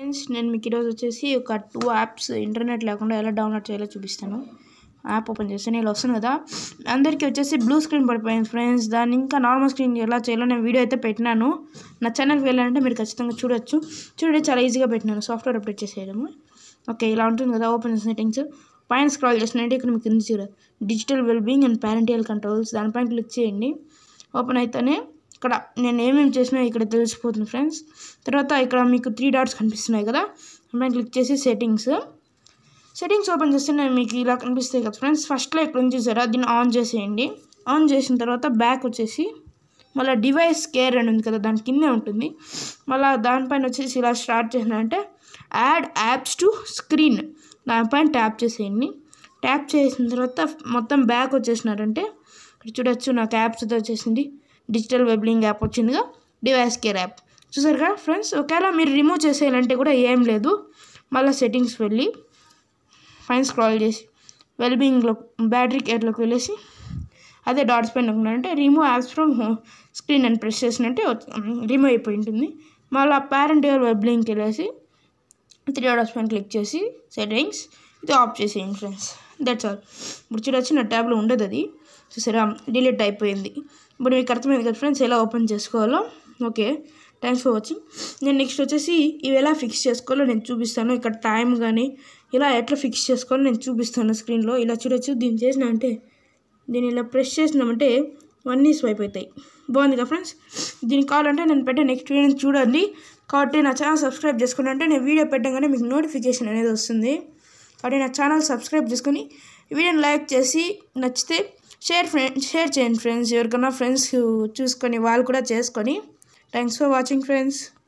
Friends, నేను మీకు ఈరోజు వచ్చేసి ఒక 2 యాప్స్ ఇంటర్నెట్ లేకుండా ఎలా డౌన్లోడ్ చేయాలో చూపిస్తాను. యాప్ ఓపెన్ చేస్తే ఇలా వస్తుంది కదా, అందరికీ వచ్చేసి బ్లూ స్క్రీన్ పడిపోయింది ఫ్రెండ్స్. దాన్ని ఇంకా నార్మల్ స్క్రీన్ ఎలా చేయాలో నేను వీడియో అయితే పెట్టినాను. నా ఛానల్కి వెళ్ళాలంటే మీరు ఖచ్చితంగా చూడొచ్చు. చూడండి, చాలా ఈజీగా పెట్టినాను. Software update చేసేయడము. ఓకే, ఇలా ఉంటుంది కదా. ఓపెన్ సెట్టింగ్స్ పైన స్క్రాల్ చేసినట్టు ఇక్కడ మీకు కింద చూడ digital wellbeing and parental controls, దానిపైన క్లిక్ చేయండి. ఓపెన్ అయితేనే ఇక్కడ నేను ఏమేమి చేసినా ఇక్కడ తెలిసిపోతుంది ఫ్రెండ్స్. తర్వాత ఇక్కడ మీకు 3 డాట్స్ కనిపిస్తున్నాయి కదా, దానిపైన క్లిక్ చేసి సెట్టింగ్స్ ఓపెన్ చేస్తే మీకు ఇలా కనిపిస్తాయి కదా ఫ్రెండ్స్. ఫస్ట్లో ఇక్కడ నుంచి చూసారా, దీన్ని ఆన్ చేసేయండి. ఆన్ చేసిన తర్వాత బ్యాక్ వచ్చేసి మళ్ళీ డివైస్ కేర్ అని ఉంది కదా, దాని కిందే ఉంటుంది. మళ్ళీ దానిపైన వచ్చేసి ఇలా స్టార్ట్ చేసినారంటే యాడ్ యాప్స్ టు స్క్రీన్, దానిపైన ట్యాప్ చేసేయండి. ట్యాప్ చేసిన తర్వాత మొత్తం బ్యాక్ వచ్చేసినారంటే ఇక్కడ చూడొచ్చు, నాకు యాప్స్ వచ్చేసింది. డిజిటల్ వెబ్లింగ్ యాప్ వచ్చిందిగా, డివైస్ కేర్ యాప్ చూసారు కదా ఫ్రెండ్స్. ఒకవేళ మీరు రిమూవ్ చేసేయాలంటే కూడా ఏం లేదు, మళ్ళీ సెట్టింగ్స్ వెళ్ళి పైన స్క్రాల్ చేసి వెల్బీయింగ్లో బ్యాటరీ కేర్లోకి వెళ్ళేసి అదే డాట్స్ పైన అంటే రిమూవ్ యాప్స్ ఫ్రమ్ స్క్రీన్ అని ప్రెస్ చేసినట్టే రిమూవ్ అయిపోయి ఉంటుంది. మళ్ళీ పేరెంటియల్ వెబ్లింగ్కి వెళ్ళేసి 3 డాట్స్ పైన క్లిక్ చేసి సెట్టింగ్స్ ఇది ఆఫ్ చేసేయండి ఫ్రెండ్స్. That's all. ఇప్పుడు చూడొచ్చు నా ట్యాబ్లో ఉండదు, అది చూసారా డిలీట్ అయిపోయింది. ఇప్పుడు మీకు అర్థమైంది కదా ఫ్రెండ్స్ ఎలా ఓపెన్ చేసుకోవాలో. Okay, thanks for watching. నేను నెక్స్ట్ వచ్చేసి ఇవి ఎలా ఫిక్స్ చేసుకోవాలో నేను చూపిస్తాను. ఇక్కడ టైం కానీ ఇలా ఎట్లా ఫిక్స్ చేసుకోవాలో నేను చూపిస్తాను స్క్రీన్లో. ఇలా చూడొచ్చు, దీన్ని చేసిన అంటే దీన్ని ఇలా ప్రెస్ చేసినామంటే అన్నీ స్వైప్ అవుతాయి. బాగుంది కదా ఫ్రెండ్స్. దీనికి కావాలంటే నేను పెట్టే నెక్స్ట్ వీడియో చూడండి. కాబట్టి నా ఛానల్ సబ్స్క్రైబ్ చేసుకుని అంటే నేను వీడియో పెట్టగానే మీకు నోటిఫికేషన్ అనేది వస్తుంది. కాబట్టి నా ఛానల్ సబ్స్క్రైబ్ చేసుకొని వీడియోని లైక్ చేసి నచ్చితే షేర్ చేయండి ఫ్రెండ్స్. ఎవరికైనా ఫ్రెండ్స్ చూసుకొని వాళ్ళు కూడా చేసుకొని. Thanks for watching friends.